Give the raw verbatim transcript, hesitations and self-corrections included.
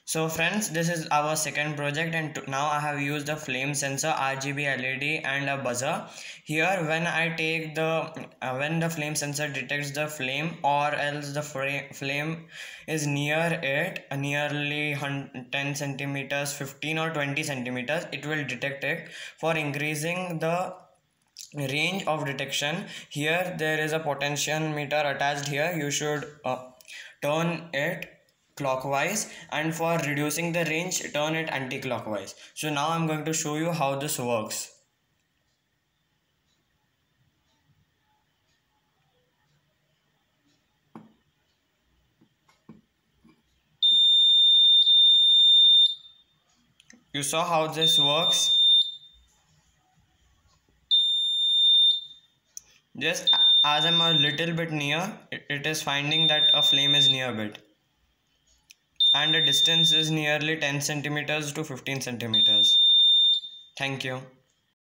So friends, this is our second project, and to, now I have used the flame sensor, R G B L E D and a buzzer. Here when I take the uh, when the flame sensor detects the flame, or else the flame is near it, uh, nearly ten centimeters, fifteen or twenty centimeters, it will detect it. For increasing the range of detection, here there is a potentiometer attached here. You should uh, turn it clockwise, and for reducing the range, turn it anti-clockwise. So now I'm going to show you how this works. You saw how this works. Just as I'm a little bit near, it is finding that a flame is near bit, and the distance is nearly ten centimeters to fifteen centimeters. Thank you.